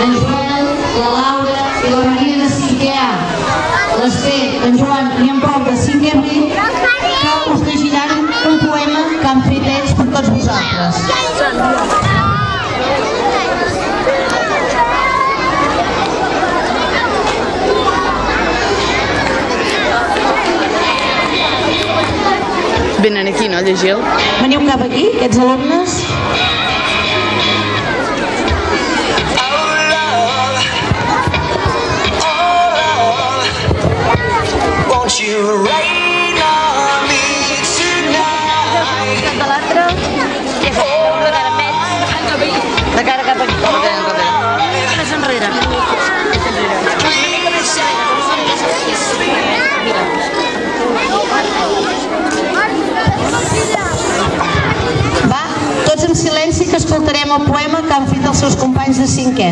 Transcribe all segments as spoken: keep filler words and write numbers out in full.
en Joel, la Laura i la Maria de cinquè A, l'Ester, en Joan i en Pol de cinquè B, que us llegiran un poema que han fet ells per tots vosaltres. Venen aquí, no, a llegir-lo? Veniu cap aquí, aquests alumnes. Won't you rain on me tonight? De l'altre, què fa? De cara cap aquí. Més enrere. Va, tots en silenci que escoltarem el poema que han fet els seus companys de cinquè.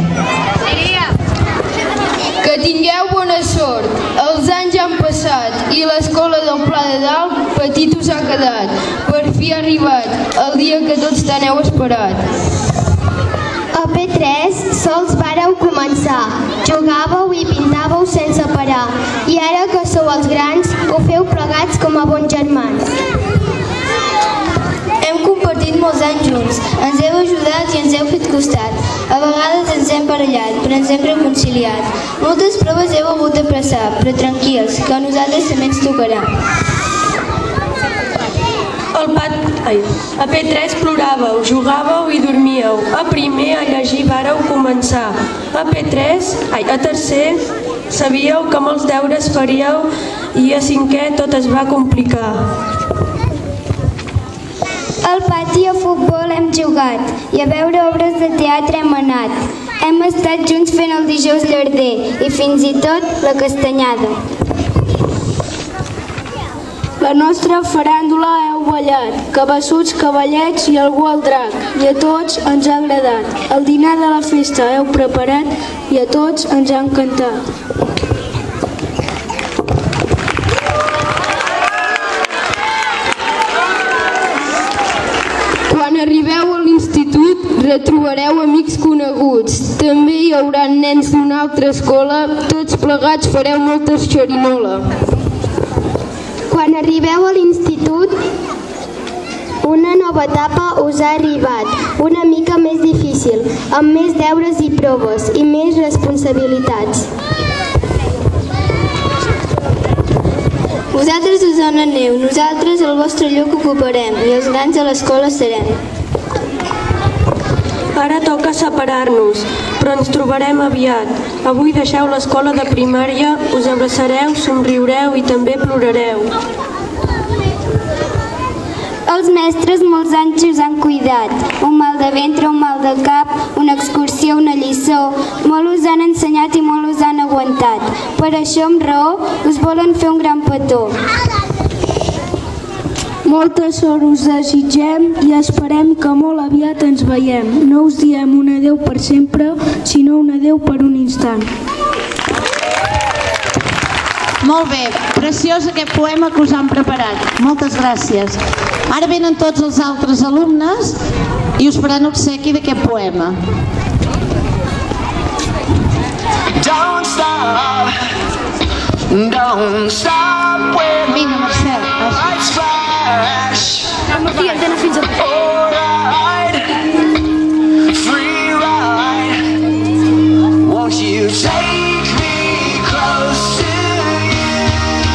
Que tingueu bona sort, els anys han passat i l'escola del Pla de Dalt petit us ha quedat. Per fi ha arribat el dia que tots t'aneu esperat. A P tres sols vàreu començar, jugàveu i pintàveu sense parar, i ara que sou els grans ho feu plegats com a bons germans. Hem compartit molts anys junts, ens heu ajudat i ens heu fet costat. A vegades ens hem barallat, però ens hem reconciliat. Moltes proves heu hagut de passar, però tranquils, que a nosaltres també ens tocarà. El pat... Ai. A P tres ploràveu, jugàveu i dormíeu. A primer a llegir vàreu començar. A P tres, ai, a tercer, sabíeu que molts deures faríeu i a cinquè tot es va complicar. Al pati a futbol hem jugat i a veure obres de teatre hem anat. Hem estat junts fent el dijous llarder i fins i tot la castanyada. La nostra faràndula heu ballat, cabassuts, cavallets i algú al drac, i a tots ens ha agradat. El dinar de la festa heu preparat i a tots ens ha encantat. Quan arribeu a l'institut retrobareu amics coneguts. També hi haurà nens d'una altra escola, tots plegats fareu molta xerinola. Quan arribeu a l'institut, una nova etapa us ha arribat, una mica més difícil, amb més deures i proves i més responsabilitats. Vosaltres us on aneu, nosaltres el vostre lloc ocuparem i els grans a l'escola serem. Ara toca separar-nos, però ens trobarem aviat. Avui deixeu l'escola de primària, us abraçareu, somriureu i també plorareu. Els mestres molts anys us han cuidat, un mal de ventre, un mal de cap, una excursió, una lliçó, molt us han ensenyat i molt us han aguantat. Per això, amb raó, us volen fer un gran petó. Molta sort us desitgem i esperem que molt aviat ens veiem. No us diem un adeu per sempre, sinó un adeu per un instant. Molt bé, preciós aquest poema que us han preparat. Moltes gràcies. Ara venen tots els altres alumnes i us faran obsequi d'aquest poema. Don't stop, don't stop when the lights flash. All right, free ride. Won't you take me close to you?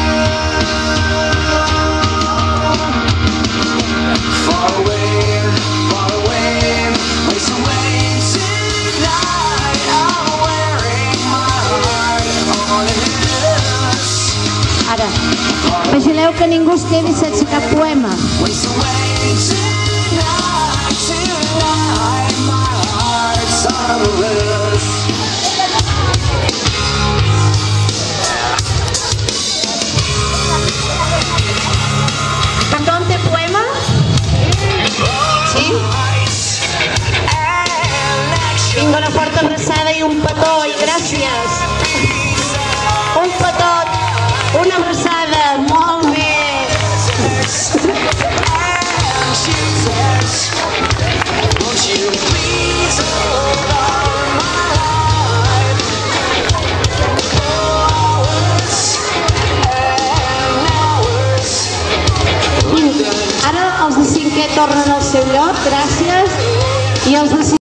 Far away, far away, ways away tonight. I'm wearing my heart on a noose. Ara, vigileu que ningú es quedi sense cap poema. Ways away tonight, tonight. My heart's on a loose. Tothom té poema? Sí? Vinga, una forta abraçada i un petó, i gràcies. Un petó, una abraçada, molt bé. Won't you please hold on my tornen al seu lloc, gràcies. I els de